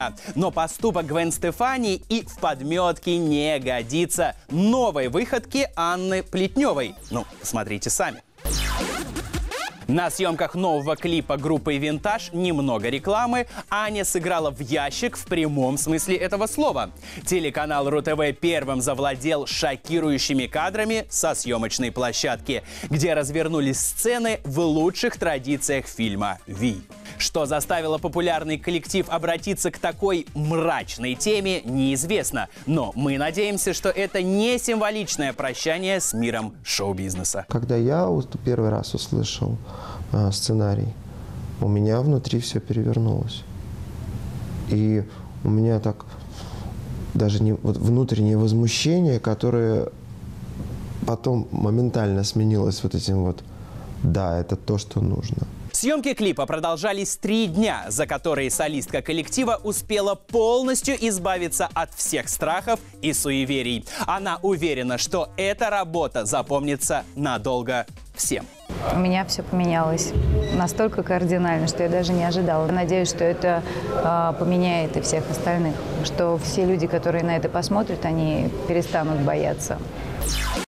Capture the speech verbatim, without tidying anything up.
Но поступок Гвен Стефани и в подметке не годится новой выходки Анны Плетневой. Ну, смотрите сами. На съемках нового клипа группы «Винтаж» немного рекламы. Аня сыграла в ящик в прямом смысле этого слова. Телеканал РУ-ТВ первым завладел шокирующими кадрами со съемочной площадки, где развернулись сцены в лучших традициях фильма «Вий». Что заставило популярный коллектив обратиться к такой мрачной теме, неизвестно. Но мы надеемся, что это не символичное прощание с миром шоу-бизнеса. Когда я первый раз услышал э, сценарий, у меня внутри все перевернулось. И у меня так даже не, вот внутреннее возмущение, которое потом моментально сменилось вот этим вот «да, это то, что нужно». Съемки клипа продолжались три дня, за которые солистка коллектива успела полностью избавиться от всех страхов и суеверий. Она уверена, что эта работа запомнится надолго всем. У меня все поменялось настолько кардинально, что я даже не ожидала. Надеюсь, что это э, поменяет и всех остальных, что все люди, которые на это посмотрят, они перестанут бояться.